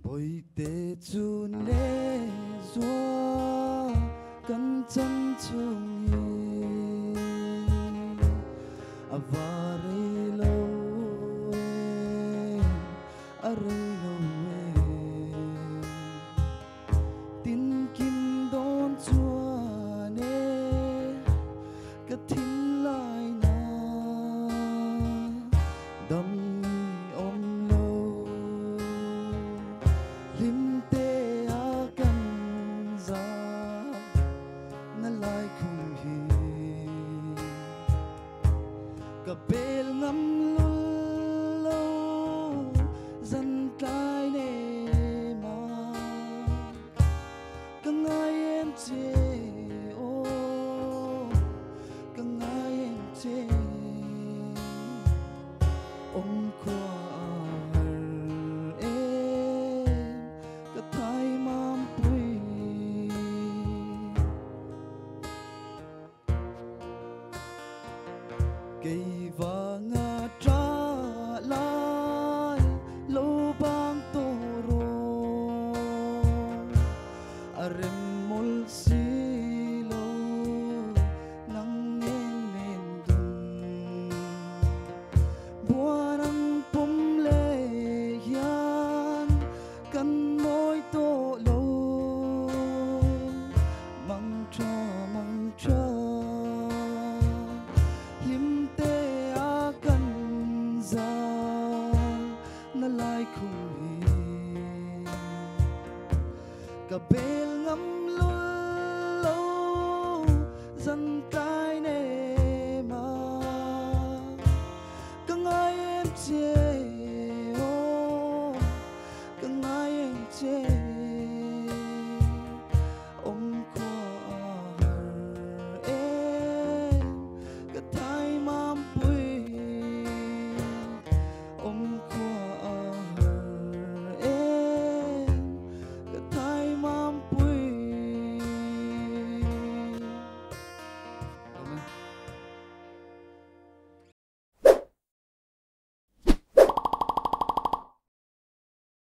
bồi tê chun lê gió cắn chân chung hi và rây lâu rây lâu tin kim đón chua nê cái thính lại na đâm ôm lâu lim tê a căn ra na lại không hi cả bể ngắm lul lâu dần cái nề mà càng ai em chê ô càng ai em chê ôm qua em cả thái mam bùi cây và ngã trả lại lâu bang tô rô rem mol si lâu nắng nên nên dun buồn ang pum lê hian căn môi tô lâu mang tra lim tê a căn ra na lại không hi cả bể ngắm lul lâu dần ta